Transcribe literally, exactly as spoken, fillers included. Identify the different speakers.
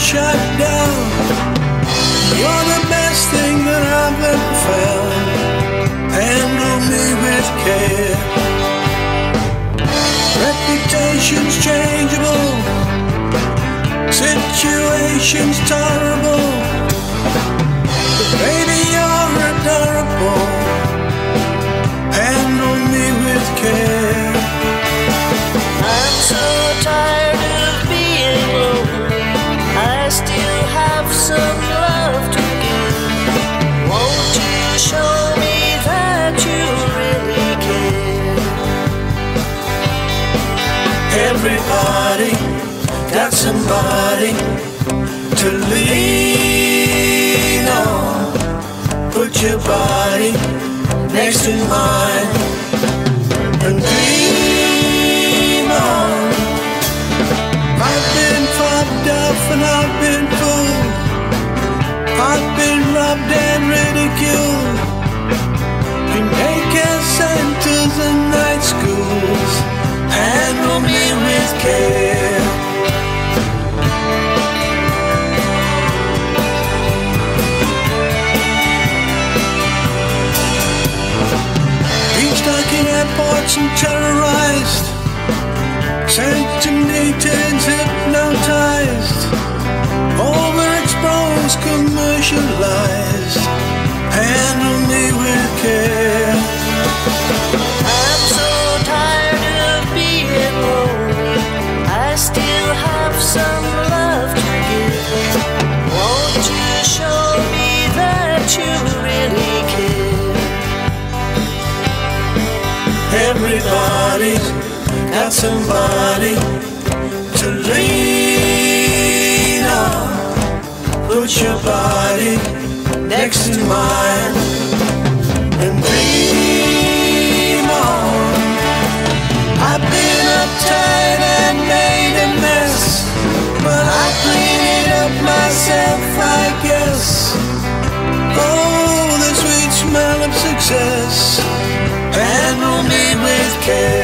Speaker 1: shut down. You're the best thing that I've ever found. Handle me with care. Reputation's changeable, situation's tolerable, but baby you're adorable. Handle me with care.
Speaker 2: I'm so tired of being lonely. I still have some love to give. Won't you show me that you really care?
Speaker 1: Everybody got somebody to lean on. Put your body next to mine and dream on. I've been fucked up and I've been fooled. I've been robbed and ridiculed in daycare centers and night schools. Handle me with care. Been stuck in airports and terrorized, sent to meetings hypnotized, overexposed, commercialized. Handle me with care.
Speaker 2: I'm so tired of being lonely. I still have some love to give. Won't you show me that you really care?
Speaker 1: Everybody's got somebody to lean on. Put your body next to mine and dream on. I've been uptight and made a mess, but I clean it up myself, I guess. Oh, the sweet smell of success. Handle me with care.